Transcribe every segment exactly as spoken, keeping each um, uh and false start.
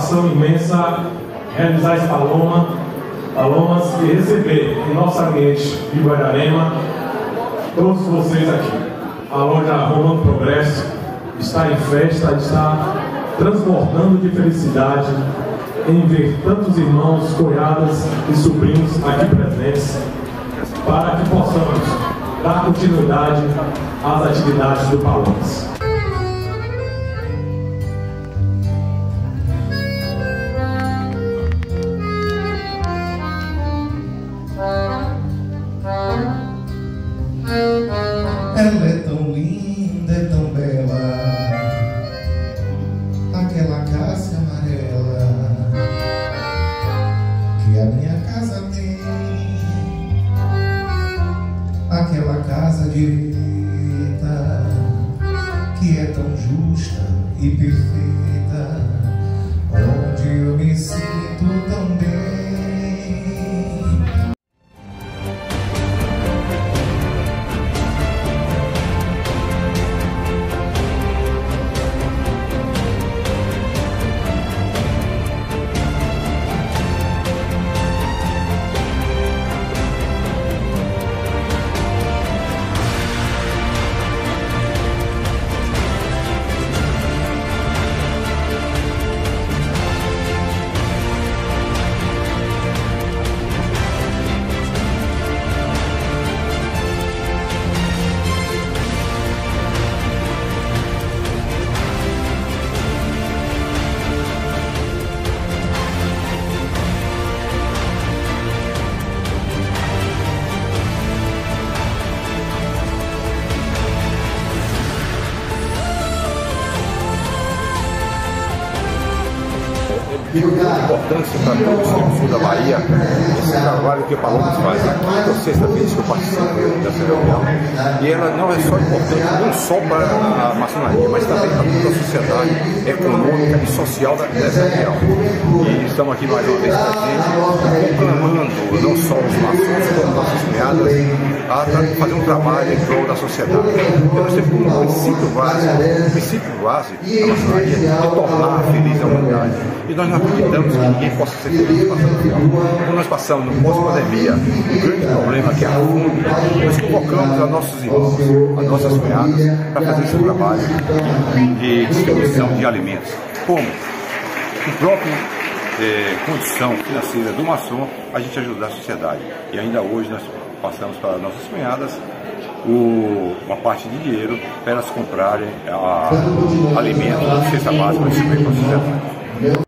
satisfação imensa realizar esse Paloma, Palomas e receber em nosso ambiente de Guararema todos vocês aqui. A loja Romano Progresso está em festa, está transbordando de felicidade em ver tantos irmãos, cunhadas e sobrinhos aqui presentes, para que possamos dar continuidade às atividades do Palomas. Ela é tão linda, é tão bela, aquela casa amarela que a minha casa tem, aquela casa direita que é tão justa e perfeita, onde eu me sinto tão bem. E de muita importância para todo o sul da Bahia esse trabalho que o Palomas faz. A quinta ou sexta vez que eu participo dessa reunião, e ela não é só importante, não só para a maçonaria, mas também para toda a sociedade econômica e social dessa região. E estamos aqui mais uma vez presentes, proclamando não só os maçons, como nossas cunhadas, a fazer um trabalho em prol da sociedade. Temos sempre como princípio base, o princípio base da maçonaria é tornar feliz a humanidade. E nós não acreditamos que ninguém possa ser feliz passando fome. Quando nós passamos no pós-pandemia, o grande problema que é a fome, nós convocamos a nossos irmãos, as nossas cunhadas, para fazer esse trabalho de distribuição de alimentos. Como? Com própria eh, condição financeira do maçom, a gente ajuda a sociedade. E ainda hoje nós passamos para nossas cunhadas O, uma parte de dinheiro para elas comprarem a, alimentos, cesta básica para distribuir para a sociedade.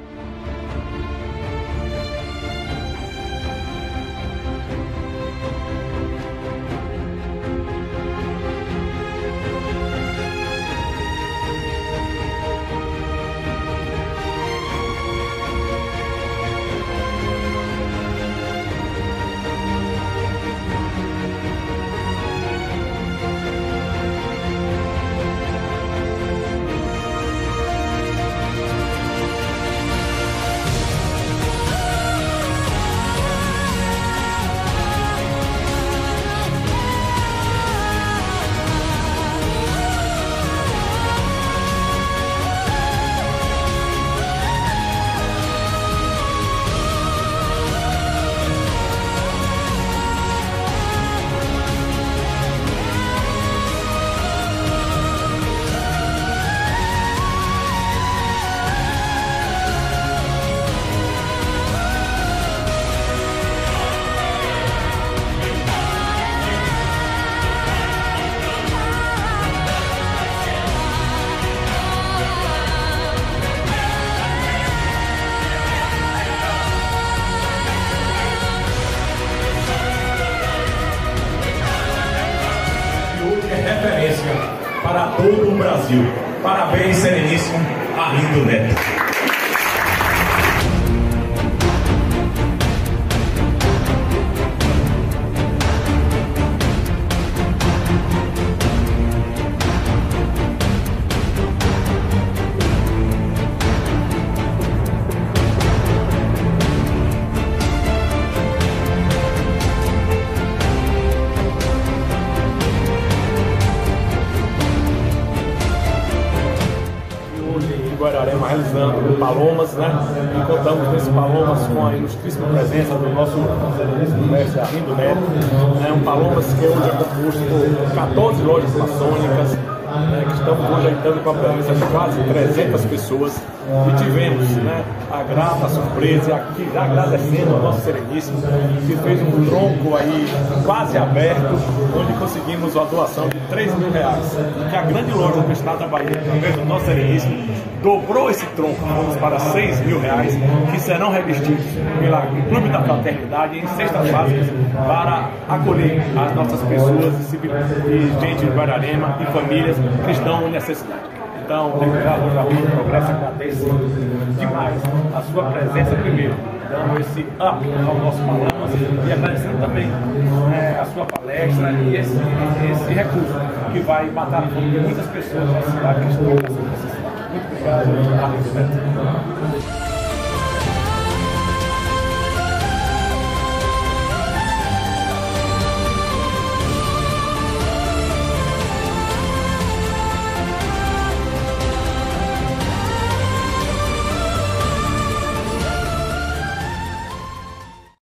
Para todo o Brasil. Parabéns, Sereníssimo Arlindo Neto. Guararema realizando Palomas, né? E contamos nesse Palomas com a ilustríssima presença do nosso excelentíssimo mestre Arrindo Neto, né? Um Palomas que hoje é composto por quatorze lojas maçônicas, né, que estamos hoje entrando com a presença de quase trezentas pessoas, e tivemos, né, a grata surpresa, aqui já agradecendo ao nosso Sereníssimo, que fez um tronco aí quase aberto, onde conseguimos a doação de três mil reais, que a grande loja do estado da Bahia, através do nosso Sereníssimo, dobrou esse tronco, vamos para seis mil reais, que serão revestidos pela Clube da Fraternidade em cestas básicas para acolher as nossas pessoas e gente de Guararema e famílias que estão em necessidade. Então, o deputado Loja Roma Progresso agradece demais a sua presença primeiro, dando esse up ao nosso Palomas e agradecendo também né, a sua palestra e esse, esse recurso que vai matar a fome de muitas pessoas da cidade que estão nessa necessidade. Muito obrigado, Arrindo Neto.